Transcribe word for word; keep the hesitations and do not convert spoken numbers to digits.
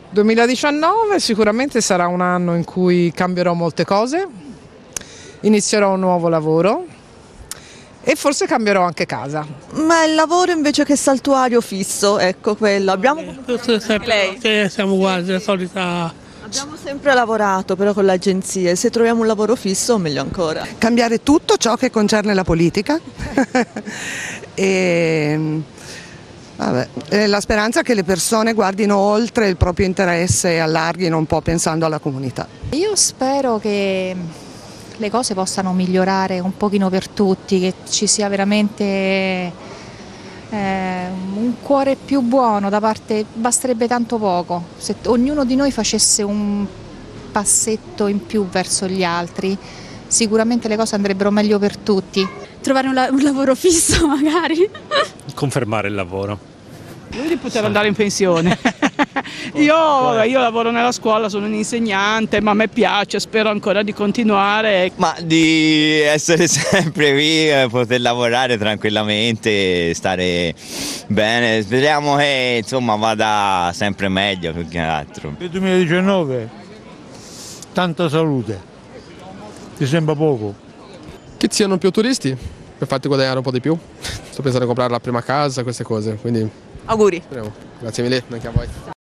duemiladiciannove sicuramente sarà un anno in cui cambierò molte cose, inizierò un nuovo lavoro e forse cambierò anche casa. Ma il lavoro invece che saltuario fisso, ecco quello. Abbiamo Tutto sempre, sì, siamo uguali, la solita. Abbiamo sempre lavorato però con le agenzie, se troviamo un lavoro fisso meglio ancora. Cambiare tutto ciò che concerne la politica e vabbè, e la speranza che le persone guardino oltre il proprio interesse e allarghino un po' pensando alla comunità. Io spero che le cose possano migliorare un pochino per tutti, che ci sia veramente eh, un cuore più buono da parte, basterebbe tanto poco, se ognuno di noi facesse un passetto in più verso gli altri, sicuramente le cose andrebbero meglio per tutti. Trovare un, la un lavoro fisso magari. Confermare il lavoro. Lui di poter andare in pensione. io, vabbè, io lavoro nella scuola, sono un insegnante, ma a me piace, spero ancora di continuare. Ma di essere sempre qui, poter lavorare tranquillamente, stare bene, speriamo che insomma vada sempre meglio più che altro. Per il duemiladiciannove tanta salute, ti sembra poco? Che ci siano più turisti per farti guadagnare un po' di più, sto pensando di comprare la prima casa, queste cose, quindi auguri. speriamo. Grazie mille, anche a voi.